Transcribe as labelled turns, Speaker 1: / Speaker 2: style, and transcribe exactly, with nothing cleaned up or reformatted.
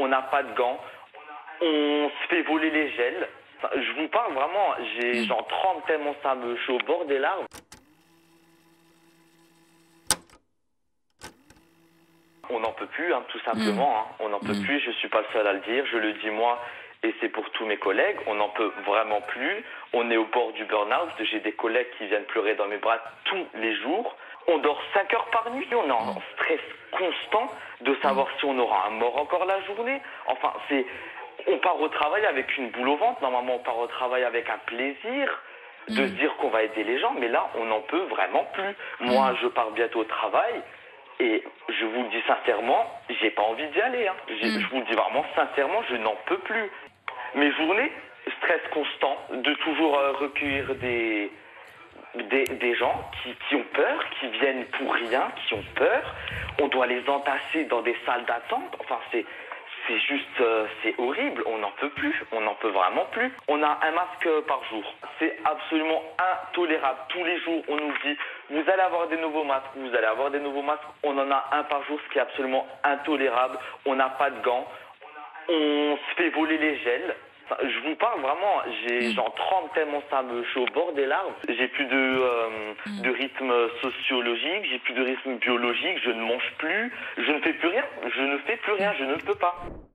Speaker 1: on n'a pas de gants, on se fait voler les gels. Enfin, je vous parle vraiment, j'ai, j'en tremble tellement ça me... Je suis au bord des larmes. On n'en peut plus, hein, tout simplement. Hein. On n'en peut
Speaker 2: Mmh.
Speaker 1: plus, je ne suis pas le seul à le dire, je le dis moi et c'est pour tous mes collègues. On n'en peut vraiment plus. On est au bord du burn-out. J'ai des collègues qui viennent pleurer dans mes bras tous les jours. On dort cinq heures par nuit. On est en stress constant de savoir si on aura un mort encore la journée. Enfin, c'est... On part au travail avec une boule au ventre. Normalement, on part au travail avec un plaisir de se dire qu'on va aider les gens. Mais là, on n'en peut vraiment plus. Moi, je pars bientôt au travail. Et je vous le dis sincèrement, j'ai pas envie d'y aller. Hein. J'ai-
Speaker 2: Mm.
Speaker 1: Je vous le dis vraiment sincèrement, je n'en peux plus. Mes journées, stress constant, de toujours euh, recueillir des, des, des gens qui, qui ont peur, qui viennent pour rien, qui ont peur. On doit les entasser dans des salles d'attente. Enfin, c'est... C'est juste, euh, c'est horrible, on n'en peut plus, on n'en peut vraiment plus. On a un masque par jour, c'est absolument intolérable. Tous les jours, on nous dit, vous allez avoir des nouveaux masques, vous allez avoir des nouveaux masques. On en a un par jour, ce qui est absolument intolérable. On n'a pas de gants, on se fait voler les gels. Enfin, je vous parle vraiment, j'ai, j'en tremble tellement ça me... Je suis au bord des larmes. J'ai plus de, euh, de rythme sociologique, j'ai plus de rythme biologique, je ne mange plus, je ne fais plus rien, je ne fais plus rien, je ne peux pas.